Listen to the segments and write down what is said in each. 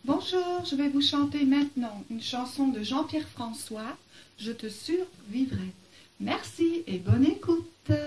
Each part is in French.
Bonjour, je vais vous chanter maintenant une chanson de Jean-Pierre François, « Je te survivrai ». Merci et bonne écoute.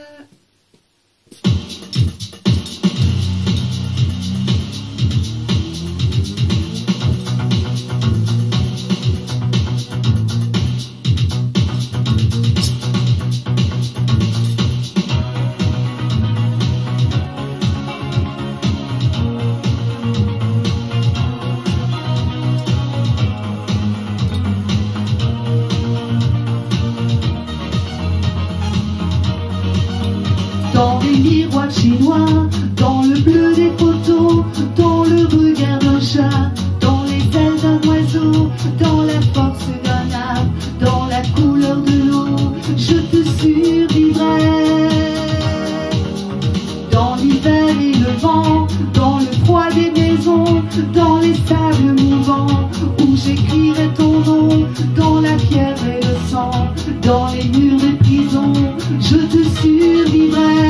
Dans les miroirs chinois, dans le bleu des photos, dans le regard d'un chat, dans les ailes d'un oiseau, dans la force d'un arbre, dans la couleur de l'eau, je te survivrai. Dans l'hiver et le vent, dans le froid des maisons, dans les sables mouvants, où j'écrirai ton nom, dans la fièvre et le sang, dans les murs des prisons, je te survivrai.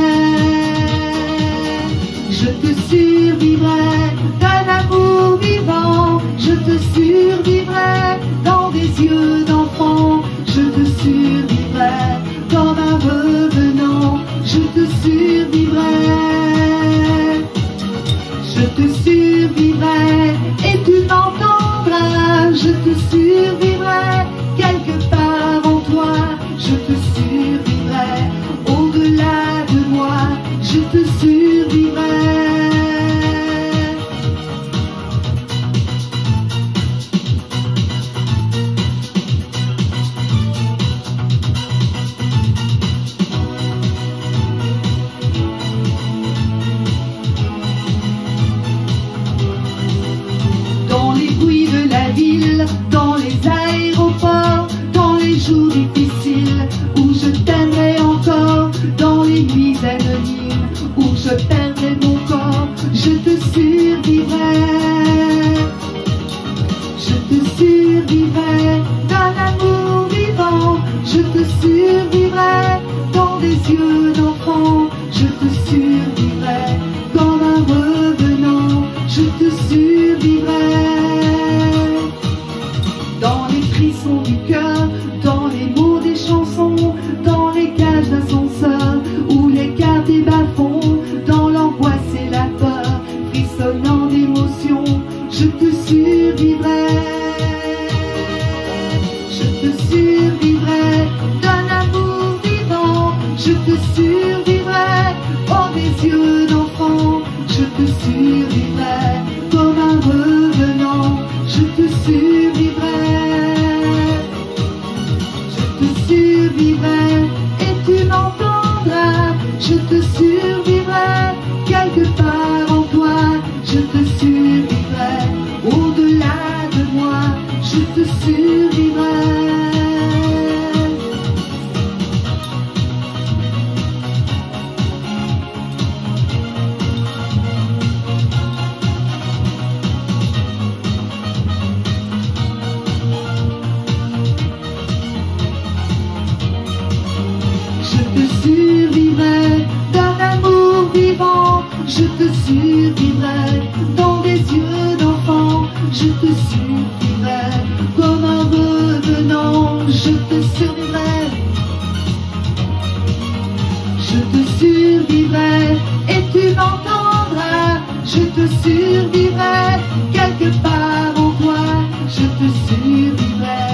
Je te survivrai d'un amour vivant, je te survivrai dans des yeux d'enfant, je te survivrai comme un revenant, je te survivrai. Je te survivrai et tu m'entendras, je te survivrai quelque part en toi, je te survivrai au-delà de moi, je te survivrai. Dans les bruits de la ville, dans les aéroports, dans les jours difficiles, où je t'aimerai encore, dans les nuits anonymes, où je perdrai mon corps, je te survivrai. Je te survivrai d'un amour vivant, je te survivrai dans des yeux d'enfant, je te survivrai comme un revenant, je te survivrai. Dans les frissons du cœur, dans les mots des chansons, dans les cages d'ascenseur, où les cartes des bas-fonds, dans l'angoisse et la peur, frissonnant d'émotion, je te survivrai. Je te survivrai d'un amour vivant, je te survivrai oh des yeux d'enfant, je te survivrai comme un revenant, je te survivrai. Je te survivrai et tu m'entendras, je te survivrai quelque part en toi, je te survivrai au-delà de moi, je te survivrai. Je te survivrai d'un amour vivant, je te survivrai dans des yeux d'enfant, je te survivrai comme un revenant, je te survivrai. Je te survivrai et tu m'entendras, je te survivrai quelque part en toi, je te survivrai